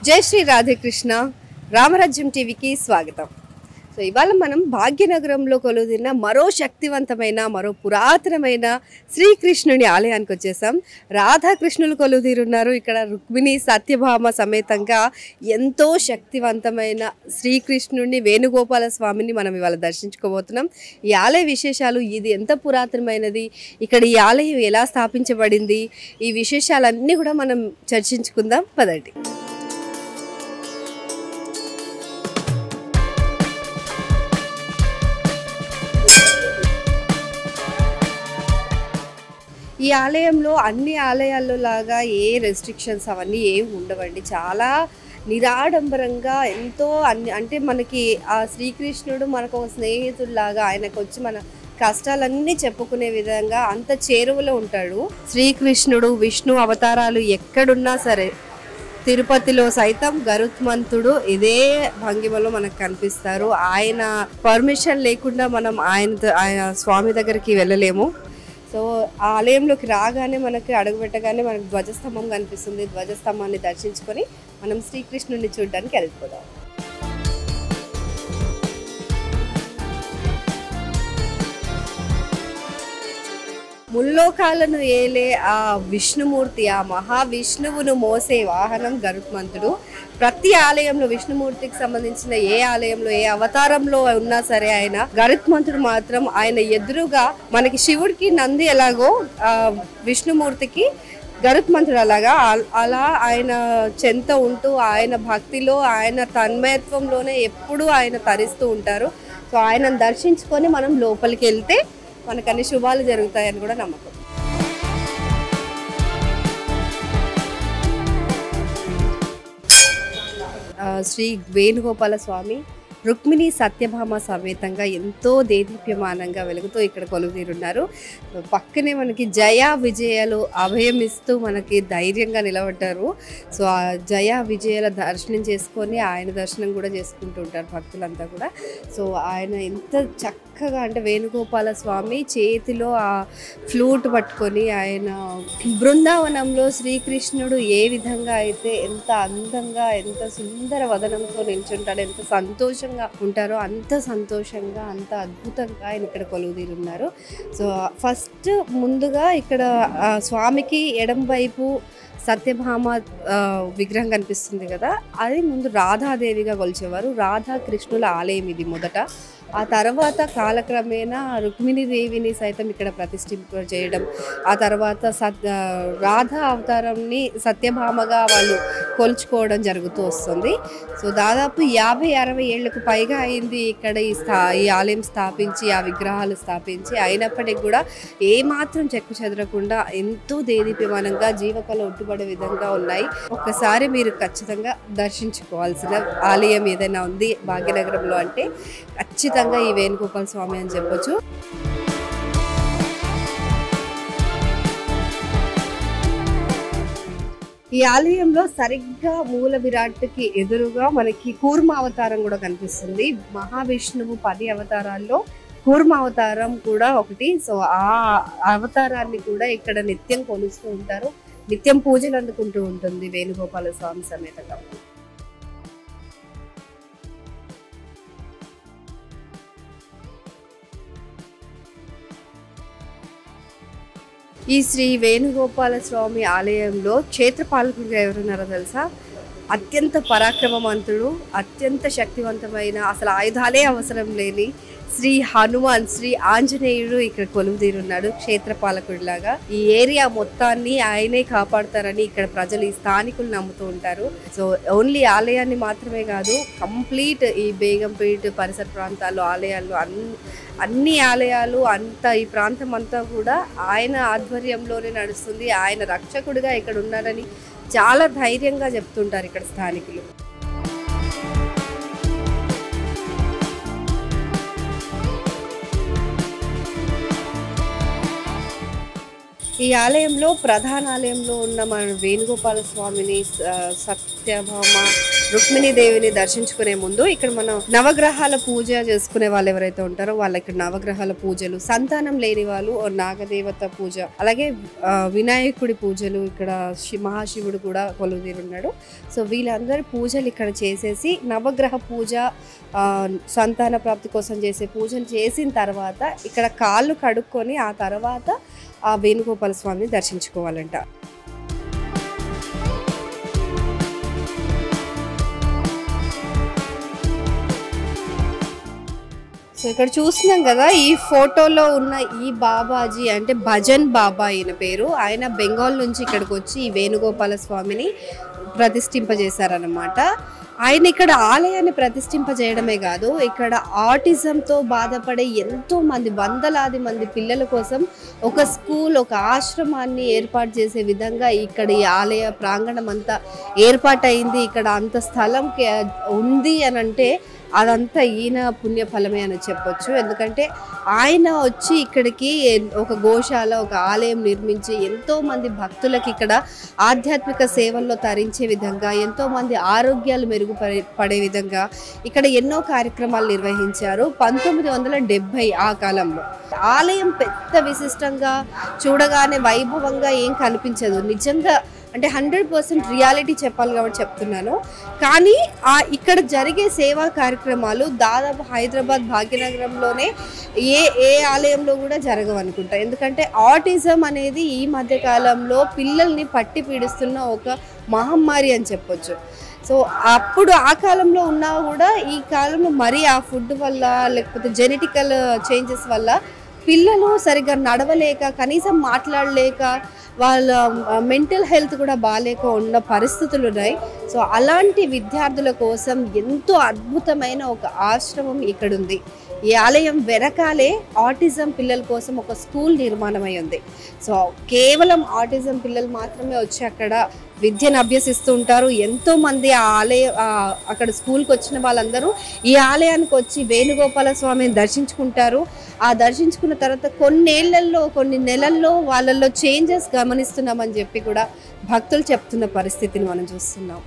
జై శ్రీ రాధేకృష్ణ రామరాజ్యం టీవీకి స్వాగతం. సో ఇవాళ మనం భాగ్యనగరంలో కొలువుదీరిన మరో శక్తివంతమైన మరో పురాతనమైన శ్రీకృష్ణుని ఆలయానికి వచ్చేసాం. రాధాకృష్ణులు కొలువుదీరున్నారు. ఇక్కడ రుక్మిణి సత్యభామ సమేతంగా ఎంతో శక్తివంతమైన శ్రీకృష్ణుడిని వేణుగోపాల స్వామిని మనం ఇవాళ దర్శించుకోబోతున్నాం. ఈ ఆలయ విశేషాలు, ఇది ఎంత పురాతనమైనది, ఇక్కడ ఈ ఆలయం ఎలా స్థాపించబడింది, ఈ విశేషాలన్నీ కూడా మనం చర్చించుకుందాం. పదండి. ఈ ఆలయంలో అన్ని ఆలయాల్లో లాగా ఏ రెస్ట్రిక్షన్స్ అవన్నీ ఏమి ఉండవండి. చాలా నిరాడంబరంగా ఎంతో అంటే మనకి ఆ శ్రీకృష్ణుడు మనకు ఒక స్నేహితుడిలాగా ఆయనకు వచ్చి మన కష్టాలన్నీ చెప్పుకునే విధంగా అంత చేరువలో ఉంటాడు. శ్రీకృష్ణుడు విష్ణు అవతారాలు ఎక్కడున్నా సరే, తిరుపతిలో సైతం గరుత్మంతుడు ఇదే భంగిమలో మనకు కనిపిస్తారు. ఆయన పర్మిషన్ లేకుండా మనం ఆయన స్వామి దగ్గరికి వెళ్ళలేము. సో ఆ ఆలయంలోకి రాగానే మనకి అడుగుపెట్టగానే మనకు ధ్వజస్తంభం కనిపిస్తుంది. ధ్వజస్తంభాన్ని దర్శించుకొని మనం శ్రీకృష్ణుడిని చూడడానికి వెళ్ళిపోదాం. ముల్లోకాలను ఏలే ఆ విష్ణుమూర్తి, ఆ మహావిష్ణువును మోసే వాహనం గరుత్మంతుడు. ప్రతి ఆలయంలో విష్ణుమూర్తికి సంబంధించిన ఏ ఆలయంలో ఏ అవతారంలో ఉన్నా సరే ఆయన గరుత్మంతుడు మాత్రం ఆయన ఎదురుగా మనకి శివుడికి నంది ఎలాగో విష్ణుమూర్తికి గరుత్మంతుడు అలాగా అలా ఆయన చెంత ఉంటూ ఆయన భక్తిలో ఆయన తన్మయత్వంలోనే ఎప్పుడూ ఆయన తరిస్తూ ఉంటారు. సో ఆయనను దర్శించుకొని మనం లోపలికి వెళ్తే మనకు అన్ని శుభాలు జరుగుతాయని కూడా నమ్మకం. శ్రీ వేణుగోపాల స్వామి రుక్మిణి సత్యభామ సమేతంగా ఎంతో దేదీప్యమానంగా వెలుగుతూ ఇక్కడ కొలువుదీరున్నారు. పక్కనే మనకి జయ విజయాలు అభయం ఇస్తూ మనకి ధైర్యంగా నిలబడ్డారు. సో ఆ జయ విజయాల దర్శనం చేసుకొని ఆయన దర్శనం కూడా చేసుకుంటూ ఉంటారు భక్తులంతా కూడా. సో ఆయన ఎంత చక్కగా అంటే వేణుగోపాల స్వామి చేతిలో ఆ ఫ్లూట్ పట్టుకొని ఆయన బృందావనంలో శ్రీకృష్ణుడు ఏ విధంగా అయితే ఎంత అందంగా ఎంత సుందర వదనంతో నిల్చుంటాడు, ఎంత సంతోషంగా ఉంటారో అంత సంతోషంగా అంత అద్భుతంగా ఆయన ఇక్కడ కొలువుదీరున్నారు. సో ఫస్ట్ ముందుగా ఇక్కడ స్వామికి ఎడం వైపు సత్యభామ విగ్రహం కనిపిస్తుంది కదా, అది ముందు రాధాదేవిగా కొలిచేవారు. రాధాకృష్ణుల ఆలయం ఇది మొదట. ఆ తర్వాత కాలక్రమేణా రుక్మిణీదేవిని సైతం ఇక్కడ ప్రతిష్ఠింప చేయడం, ఆ తర్వాత రాధా అవతారంని సత్యభామగా వాళ్ళు కొలుచుకోవడం జరుగుతూ వస్తుంది. సో దాదాపు 50-60 ఏళ్లకు పైగా అయింది ఇక్కడ ఈ ఆలయం స్థాపించి, ఆ విగ్రహాలు స్థాపించి. అయినప్పటికీ కూడా ఏమాత్రం చెక్కు చెదరకుండా ఎంతో దేదీప్యమానంగా జీవకళ ఒట్టుబడే విధంగా ఉన్నాయి. ఒక్కసారి మీరు ఖచ్చితంగా దర్శించుకోవాల్సిన ఆలయం ఏదైనా ఉంది భాగ్యనగరంలో అంటే ఖచ్చితంగా ఈ వేణుగోపాల స్వామి అని చెప్పొచ్చు. ఈ ఆలయంలో సరిగ్గా మూల విరాట్కి ఎదురుగా మనకి కూర్మ అవతారం కూడా కనిపిస్తుంది. మహావిష్ణువు 10 అవతారాల్లో కూర్మ అవతారం కూడా ఒకటి. సో ఆ అవతారాన్ని కూడా ఇక్కడ నిత్యం కొలుస్తూ ఉంటారు, నిత్యం పూజలు అందుకుంటూ ఉంటుంది వేణుగోపాల స్వామి సమేతంగా. ఈ శ్రీ వేణుగోపాల స్వామి ఆలయంలో క్షేత్రపాలకుడిగా ఎవరున్నారో తెలుసా? అత్యంత పరాక్రమవంతుడు, అత్యంత శక్తివంతమైన, అసలు ఆయుధాలే అవసరం లేని శ్రీ హనుమాన్, శ్రీ ఆంజనేయుడు ఇక్కడ కొలువుదీరున్నాడు క్షేత్రపాలకుడిలాగా. ఈ ఏరియా మొత్తాన్ని ఆయనే కాపాడుతారని ఇక్కడ ప్రజలు, ఈ స్థానికులు నమ్ముతూ ఉంటారు. సో ఓన్లీ ఆలయాన్ని మాత్రమే కాదు, కంప్లీట్ ఈ బేగంపేట పరిసర ప్రాంతాల్లో ఆలయాల్లో అన్ని ఆలయాలు అంతా ఈ ప్రాంతం అంతా కూడా ఆయన ఆధ్వర్యంలోనే నడుస్తుంది. ఆయన రక్షకుడిగా ఇక్కడ ఉన్నాడని చాలా ధైర్యంగా చెప్తుంటారు ఇక్కడ స్థానికులు. ఈ ఆలయంలో ప్రధాన ఆలయంలో ఉన్న మన వేణుగోపాల స్వామిని, సత్యభామ రుక్మిణీ దేవిని దర్శించుకునే ముందు ఇక్కడ మనం నవగ్రహాల పూజ చేసుకునే వాళ్ళు ఎవరైతే ఉంటారో వాళ్ళ ఇక్కడ నవగ్రహాల పూజలు, సంతానం లేని వాళ్ళు నాగదేవత పూజ, అలాగే వినాయకుడి పూజలు, ఇక్కడ మహాశివుడు కూడా కొలువుదీరున్నాడు. సో వీళ్ళందరి పూజలు ఇక్కడ చేసేసి నవగ్రహ పూజ, సంతాన ప్రాప్తి కోసం చేసే పూజలు చేసిన తర్వాత ఇక్కడ కాళ్ళు కడుక్కొని ఆ తర్వాత ఆ వేణుగోపాల స్వామిని దర్శించుకోవాలంట. సో ఇక్కడ చూస్తున్నాం కదా, ఈ ఫోటోలో ఉన్న ఈ బాబాజీ అంటే భజన్ బాబా ఈయన పేరు. ఆయన బెంగాల్ నుంచి ఇక్కడికి వచ్చి ఈ వేణుగోపాల స్వామిని ప్రతిష్ఠింపజేశారనమాట. ఆయన ఇక్కడ ఆలయాన్ని ప్రతిష్ఠింపజేయడమే కాదు, ఇక్కడ ఆటిజంతో బాధపడే ఎంతో మంది, వందలాది మంది పిల్లల కోసం ఒక స్కూల్, ఒక ఆశ్రమాన్ని ఏర్పాటు చేసే విధంగా ఇక్కడ ఈ ఆలయ ప్రాంగణం అంతా ఏర్పాటైంది. ఇక్కడ అంత స్థలం ఉంది అని అంటే అదంతా ఈయన పుణ్యఫలమే అని చెప్పొచ్చు. ఎందుకంటే ఆయన వచ్చి ఇక్కడికి ఒక గోశాల, ఒక ఆలయం నిర్మించి ఎంతోమంది భక్తులకి ఇక్కడ ఆధ్యాత్మిక సేవల్లో తరించే విధంగా, ఎంతోమంది ఆరోగ్యాలు మెరుగుపడే విధంగా ఇక్కడ ఎన్నో కార్యక్రమాలు నిర్వహించారు. 1970 ఆ కాలంలో ఆలయం పెద్ద విశిష్టంగా, చూడగానే వైభవంగా ఏం కనిపించదు. నిజంగా అంటే 100% రియాలిటీ చెప్పాలి కాబట్టి చెప్తున్నాను. కానీ ఇక్కడ జరిగే సేవా కార్యక్రమాలు దాదాపు హైదరాబాద్ భాగ్యనగరంలోనే ఏ ఆలయంలో కూడా జరగవనుకుంటా. ఎందుకంటే ఆటిజం అనేది ఈ మధ్య కాలంలో పిల్లల్ని పట్టి పీడిస్తున్న ఒక మహమ్మారి అని చెప్పొచ్చు. సో అప్పుడు ఆ కాలంలో ఉన్నా కూడా ఈ కాలంలో మరీ ఆ ఫుడ్ వల్ల, లేకపోతే జెనెటికల్ చేంజెస్ వల్ల పిల్లలు సరిగ్గా నడవలేక, కనీసం మాట్లాడలేక, వాళ్ళ మెంటల్ హెల్త్ కూడా బాగాలేక ఉన్న పరిస్థితులు ఉన్నాయి. సో అలాంటి విద్యార్థుల కోసం ఎంతో అద్భుతమైన ఒక ఆశ్రమం ఇక్కడ ఉంది. ఈ ఆలయం వెనకాలే ఆటిజం పిల్లల కోసం ఒక స్కూల్ నిర్మాణమై ఉంది. సో కేవలం ఆటిజం పిల్లలు మాత్రమే వచ్చి అక్కడ విద్యను అభ్యసిస్తూ ఉంటారు. ఎంతోమంది ఆ అక్కడ స్కూల్కి వచ్చిన వాళ్ళందరూ ఈ ఆలయానికి వచ్చి వేణుగోపాల స్వామిని దర్శించుకుంటారు. ఆ దర్శించుకున్న తర్వాత కొన్ని నెలల్లో వాళ్ళల్లో చేంజెస్ గమనిస్తున్నామని చెప్పి కూడా భక్తులు చెప్తున్న పరిస్థితిని మనం చూస్తున్నాం.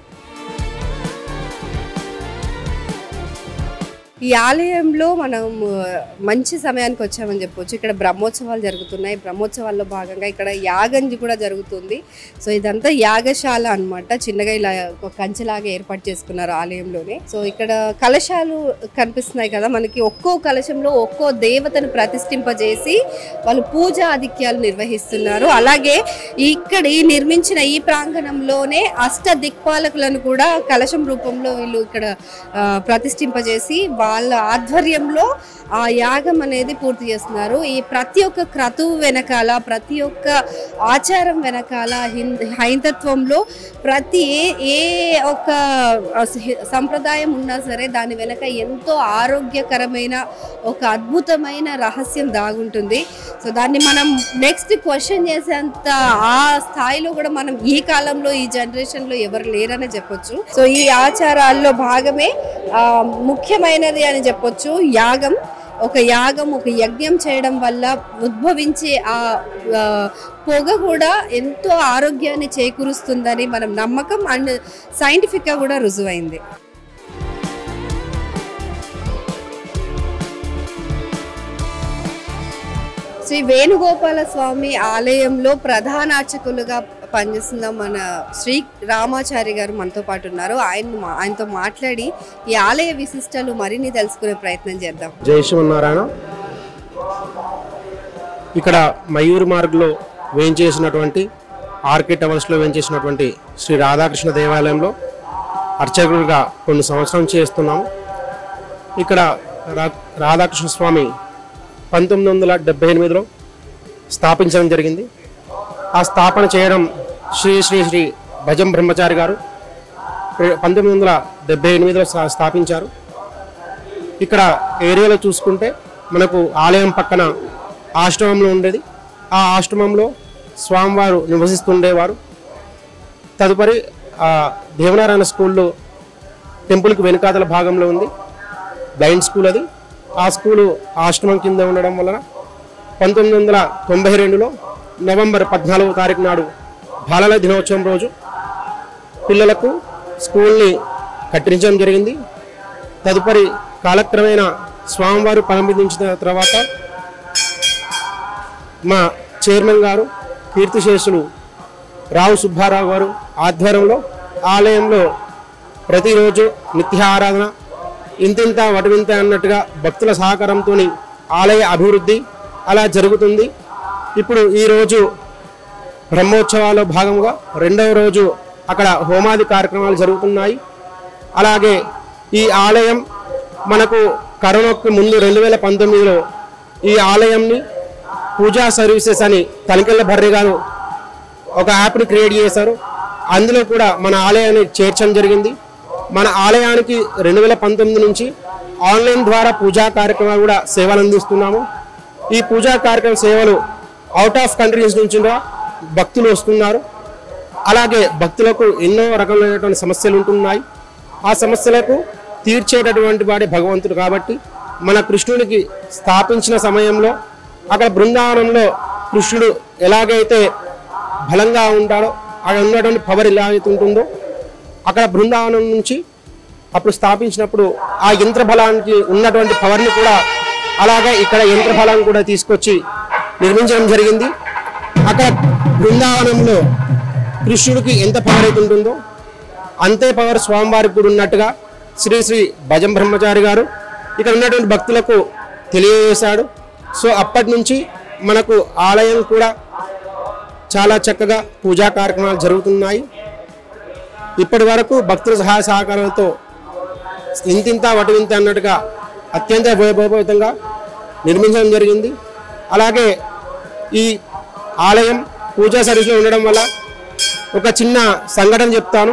ఈ ఆలయంలో మనం మంచి సమయానికి వచ్చామని చెప్పొచ్చు. ఇక్కడ బ్రహ్మోత్సవాలు జరుగుతున్నాయి. బ్రహ్మోత్సవాల్లో భాగంగా ఇక్కడ యాగంజి కూడా జరుగుతుంది. సో ఇదంతా యాగశాల అనమాట. చిన్నగా ఇలా ఒక కంచెలాగా ఏర్పాటు చేసుకున్నారు ఆలయంలోనే. సో ఇక్కడ కలశాలు కనిపిస్తున్నాయి కదా మనకి. ఒక్కో కలశంలో ఒక్కో దేవతను ప్రతిష్ఠింపజేసి వాళ్ళు పూజా ఆధిక్యాలు నిర్వహిస్తున్నారు. అలాగే ఇక్కడ నిర్మించిన ఈ ప్రాంగణంలోనే అష్ట దిక్పాలకులను కూడా కలశం రూపంలో వీళ్ళు ఇక్కడ ప్రతిష్ఠింపజేసి వాళ్ళ ఆధ్వర్యంలో ఆ యాగం అనేది పూర్తి చేస్తున్నారు. ఈ ప్రతి ఒక్క క్రతువు వెనకాల, ప్రతి ఒక్క ఆచారం వెనకాల, హైందత్వంలో ప్రతి ఏ ఒక్క సంప్రదాయం ఉన్నా సరే దాని వెనక ఎంతో ఆరోగ్యకరమైన ఒక అద్భుతమైన రహస్యం దాగుంటుంది. సో దాన్ని మనం నెక్స్ట్ క్వశ్చన్ చేసేంత ఆ స్థాయిలో కూడా మనం ఈ కాలంలో, ఈ జనరేషన్లో ఎవరు లేరనే చెప్పొచ్చు. సో ఈ ఆచారాల్లో భాగమే ముఖ్యమైనది అని చెప్పొచ్చు యాగం. ఒక యజ్ఞం చేయడం వల్ల ఉద్భవించే ఆ పొగ కూడా ఎంతో ఆరోగ్యాన్ని చేకూరుస్తుందని మనం నమ్మకం అండ్ సైంటిఫిక్గా కూడా రుజువైంది. శ్రీ వేణుగోపాల స్వామి ఆలయంలో ప్రధాన అర్చకులుగా పనిచేస్తున్న మన శ్రీ రామాచారి గారు మనతో పాటు ఉన్నారు. ఆయనతో మాట్లాడి ఈ ఆలయ విశిష్టాలు మరిన్ని తెలుసుకునే ప్రయత్నం చేద్దాం. జై శ్రీమన్నారాయణ. ఇక్కడ మయూర్ మార్గ్లో వేయించేసినటువంటి ఆర్కే టవర్స్లో వేయించేసినటువంటి శ్రీ రాధాకృష్ణ దేవాలయంలో అర్చకులుగా కొన్ని సంవత్సరం చేస్తున్నాము. ఇక్కడ రాధాకృష్ణ స్వామి 1978లో స్థాపించడం జరిగింది. ఆ స్థాపన చేయడం శ్రీ శ్రీ శ్రీ భజం బ్రహ్మచారి గారు 1978లో స్థాపించారు. ఇక్కడ ఏరియాలో చూసుకుంటే మనకు ఆలయం పక్కన ఆశ్రమంలో ఉండేది. ఆ ఆశ్రమంలో స్వామివారు నివసిస్తుండేవారు. తదుపరి దేవనారాయణ స్కూల్లో టెంపుల్కి వెనుకాతల భాగంలో ఉంది బ్లైండ్ స్కూల్. అది ఆ స్కూలు ఆశ్రమం కింద ఉండడం వలన 1992లో నవంబర్ 14వ తారీఖు నాడు బాలల దినోత్సవం రోజు పిల్లలకు స్కూల్ని కట్టించడం జరిగింది. తదుపరి కాలక్రమేణా స్వామివారు ప్రారంభించిన తర్వాత మా చైర్మన్ గారు కీర్తిశేషులు రావు సుబ్బారావు గారు ఆధ్వర్యంలో ఆలయంలో ప్రతిరోజు నిత్య ఆరాధన ఇంతింత వటువింత అన్నట్టుగా భక్తుల సహకారంతో ఆలయ అభివృద్ధి అలా జరుగుతుంది. ఇప్పుడు ఈరోజు బ్రహ్మోత్సవాల్లో భాగంగా రెండవ రోజు అక్కడ హోమాది కార్యక్రమాలు జరుగుతున్నాయి. అలాగే ఈ ఆలయం మనకు కరోనాకు ముందు 2019లో ఈ ఆలయంని పూజా సర్వీసెస్ అని తనికెళ్ళ భర్రి గారు ఒక యాప్ని క్రియేట్ చేశారు. అందులో కూడా మన ఆలయాన్ని చేర్చడం జరిగింది. మన ఆలయానికి 2019 నుంచి ఆన్లైన్ ద్వారా పూజా కార్యక్రమాలు కూడా సేవలు అందిస్తున్నాము. ఈ పూజా కార్యక్రమ సేవలు అవుట్ ఆఫ్ కంట్రీస్ నుంచి భక్తులు వస్తున్నారు. అలాగే భక్తులకు ఎన్నో రకమైనటువంటి సమస్యలు ఉంటున్నాయి. ఆ సమస్యలకు తీర్చేటటువంటి వాడే భగవంతుడు కాబట్టి మన కృష్ణుడికి స్థాపించిన సమయంలో అక్కడ బృందావనంలో కృష్ణుడు ఎలాగైతే బలంగా ఉంటాడో అక్కడ ఉన్నటువంటి పవర్ ఎలాగైతే ఉంటుందో అక్కడ బృందావనం నుంచి అప్పుడు స్థాపించినప్పుడు ఆ యంత్ర బలానికి ఉన్నటువంటి పవర్ని కూడా అలాగే ఇక్కడ యంత్ర బలాన్ని కూడా తీసుకొచ్చి నిర్మించడం జరిగింది. అక్కడ బృందావనంలో కృష్ణుడికి ఎంత పవర్ అయితే ఉంటుందో అంతే పవర్ స్వామివారికి కూడా ఉన్నట్టుగా శ్రీ శ్రీ భజం బ్రహ్మచారి గారు ఇక్కడ ఉన్నటువంటి భక్తులకు తెలియజేశాడు. సో అప్పటి నుంచి మనకు ఆలయం కూడా చాలా చక్కగా పూజా కార్యక్రమాలు జరుగుతున్నాయి. ఇప్పటి వరకు భక్తుల సహాయ సహకారాలతో ఇంతింత వటువింత అన్నట్టుగా అత్యంత వైభవపేతంగా నిర్మించడం జరిగింది. అలాగే ఈ ఆలయం పూజా సర్వీస్లో ఉండడం వల్ల ఒక చిన్న సంఘటన చెప్తాను.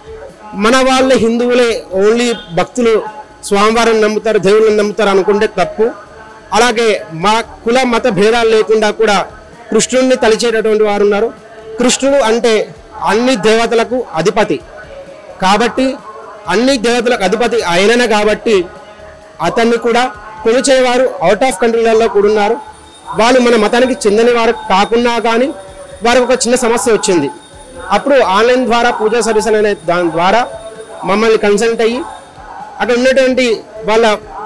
మన వాళ్ళ హిందువులే ఓన్లీ భక్తులు స్వామివారిని నమ్ముతారు, దేవుళ్ళని నమ్ముతారు అనుకుంటే తప్పు. అలాగే మా కుల మత భేదాలు లేకుండా కూడా కృష్ణుడిని తలిచేటటువంటి వారు ఉన్నారు. కృష్ణుడు అంటే అన్ని దేవతలకు అధిపతి కాబట్టి అన్ని దేవతలకు అధిపతి ఆయననే కాబట్టి అతన్ని కూడా కొలిచేవారు అవుట్ ఆఫ్ కంట్రీలలో కూడా ఉన్నారు. వాళ్ళు మన మతానికి చెందిన వారు కాకున్నా కానీ వారికి ఒక చిన్న సమస్య వచ్చింది. అప్పుడు ఆన్లైన్ ద్వారా పూజా సర్వీస్ అనే దాని ద్వారా మమ్మల్ని కన్సల్ట్ అయ్యి అక్కడ ఉన్నటువంటి వాళ్ళ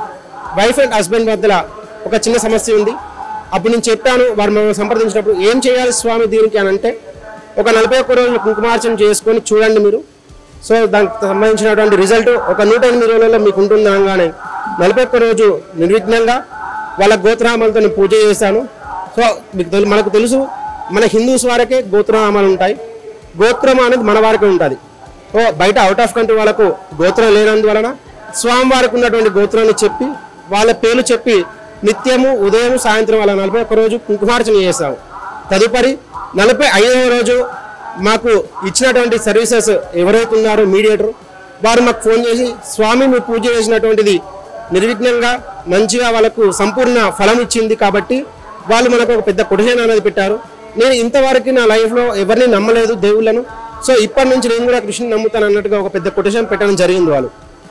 వైఫ్ అండ్ హస్బెండ్ మధ్యలో ఒక చిన్న సమస్య ఉంది. అప్పుడు నేను చెప్పాను, వారు మమ్మల్ని సంప్రదించినప్పుడు ఏం చేయాలి స్వామి దీనికి అని అంటే ఒక 41 రోజులు కుంకుమార్చన చేసుకొని చూడండి మీరు. సో దానికి సంబంధించినటువంటి రిజల్ట్ ఒక 108 రోజులలో మీకు ఉంటుంది అనగానే 41 రోజు నిర్విఘ్నంగా వాళ్ళ గోత్రనామాలతో నేను పూజ చేశాను. సో మీకు మనకు తెలుసు మన హిందూస్ వారికే గోత్రనామాలు ఉంటాయి. గోత్రం అనేది మన వారికే ఉంటుంది. సో బయట అవుట్ ఆఫ్ కంట్రీ వాళ్ళకు గోత్రం లేనందువలన స్వామివారికి ఉన్నటువంటి గోత్రాన్ని చెప్పి వాళ్ళ పేర్లు చెప్పి నిత్యము ఉదయం సాయంత్రం వాళ్ళ 41 రోజు కుంకుమార్చన చేశాము. తదుపరి 45వ రోజు మాకు ఇచ్చినటువంటి సర్వీసెస్ ఎవరైతే ఉన్నారో మీడియేటర్ వారు మాకు ఫోన్ చేసి స్వామి మీరు పూజ చేసినటువంటిది నిర్విఘ్నంగా మంచిగా వాళ్ళకు సంపూర్ణ ఫలం ఇచ్చింది కాబట్టి వాళ్ళు మనకు ఒక పెద్ద కొటేషన్ అనేది పెట్టారు. నేను ఇంతవరకు నా లైఫ్లో ఎవరిని నమ్మలేదు దేవుళ్ళను. సో ఇప్పటి నుంచి నేను కూడా కృష్ణుని నమ్ముతాను అన్నట్టుగా ఒక పెద్ద కొటేషన్ పెట్టడం జరిగింది వాళ్ళు.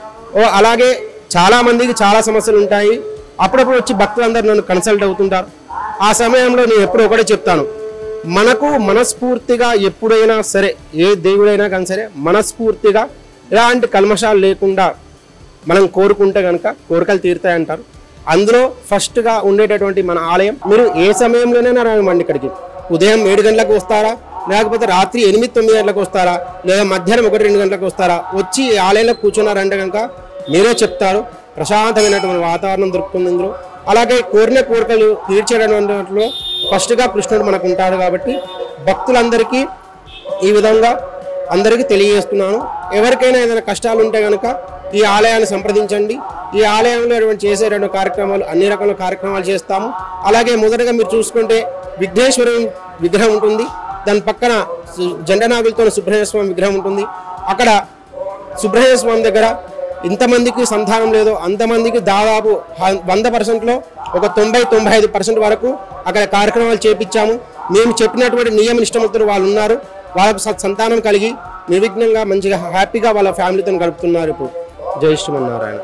అలాగే చాలా మందికి చాలా సమస్యలు ఉంటాయి. అప్పుడప్పుడు వచ్చి భక్తులందరూ నన్ను కన్సల్ట్ అవుతుంటారు. ఆ సమయంలో నేను ఎప్పుడు ఒకటే చెప్తాను, మనకు మనస్ఫూర్తిగా ఎప్పుడైనా సరే ఏ దేవుడైనా కానీ సరే మనస్ఫూర్తిగా ఎలాంటి కల్మషాలు లేకుండా మనం కోరుకుంటే కనుక కోరికలు తీరుతాయంటారు. అందులో ఫస్ట్గా ఉండేటటువంటి మన ఆలయం. మీరు ఏ సమయంలోనైనా రామండి ఇక్కడికి. ఉదయం 7 గంటలకు వస్తారా, లేకపోతే రాత్రి 8-9 గంటలకు వస్తారా, లేదా మధ్యాహ్నం 1-2 గంటలకు వస్తారా, వచ్చి ఆలయంలో కూర్చున్నారంటే కనుక మీరే చెప్తారు. ప్రశాంతమైనటువంటి వాతావరణం దొరుకుతుంది ఇందులో. అలాగే కోరిన కోరికలు తీర్చేటటువంటి ఫస్ట్గా కృష్ణుడు మనకు ఉంటాడు కాబట్టి భక్తులందరికీ ఈ విధంగా అందరికీ తెలియజేస్తున్నాను. ఎవరికైనా ఏదైనా కష్టాలు ఉంటే కనుక ఈ ఆలయాన్ని సంప్రదించండి. ఈ ఆలయంలో చేసేటువంటి కార్యక్రమాలు అన్ని రకాల కార్యక్రమాలు చేస్తాము. అలాగే మొదటగా మీరు చూసుకుంటే విఘ్నేశ్వరుని విగ్రహం ఉంటుంది. దాని పక్కన జెండనాగులతో సుబ్రహ్మణ్య స్వామి విగ్రహం ఉంటుంది. అక్కడ సుబ్రహ్మణ్య స్వామి దగ్గర ఇంతమందికి సంతానం లేదో అంతమందికి దాదాపు 100%లో ఒక 90-95% వరకు అక్కడ కార్యక్రమాలు చేపించాము. మేము చెప్పినటువంటి నియమ నిష్టములతో వాళ్ళు ఉన్నారు. వాళ్ళకు సంతానం కలిగి నిర్విఘ్నంగా మంచిగా హ్యాపీగా వాళ్ళ ఫ్యామిలీతో గడుపుతున్నారు. ఇప్పుడు జై శ్రీమన్నారాయణ.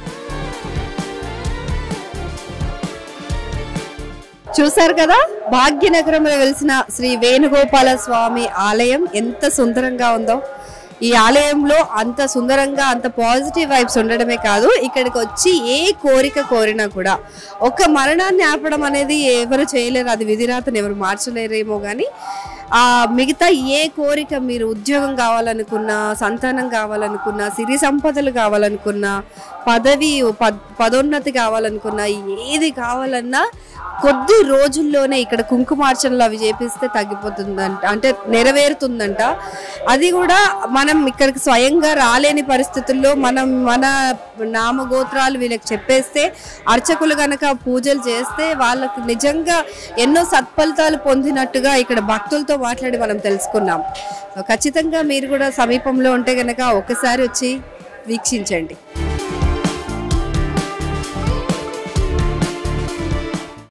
చూశారు కదా, భాగ్యనగరంలో వెలిసిన శ్రీ వేణుగోపాల స్వామి ఆలయం ఎంత సుందరంగా ఉందో. ఈ ఆలయంలో అంత సుందరంగా అంత పాజిటివ్ వైబ్స్ ఉండడమే కాదు, ఇక్కడికి వచ్చి ఏ కోరిక కోరినా కూడా ఒక మరణాన్ని ఆపడం అనేది ఎవరు చేయలేరు, అది విధిరాతను ఎవరు మార్చలేరేమో కానీ మిగతా ఏ కోరిక మీరు ఉద్యోగం కావాలనుకున్నా, సంతానం కావాలనుకున్నా, సిరి సంపదలు కావాలనుకున్నా, పదోన్నతి కావాలనుకున్నా, ఏది కావాలన్నా కొద్ది రోజుల్లోనే ఇక్కడ కుంకుమార్చనలు అవి చేపిస్తే తగ్గిపోతుందంట, అంటే నెరవేరుతుందంట. అది కూడా మనం ఇక్కడికి స్వయంగా రాలేని పరిస్థితుల్లో మన నామగోత్రాలు వీళ్ళకి చెప్పేస్తే, అర్చకులు కనుక పూజలు చేస్తే వాళ్ళకి నిజంగా ఎన్నో సత్ఫలితాలు పొందినట్టుగా ఇక్కడ భక్తులతో మాట్లాడి మనం తెలుసుకున్నాం. ఖచ్చితంగా మీరు కూడా సమీపంలో ఉంటే కనుక ఒకసారి వచ్చి వీక్షించండి.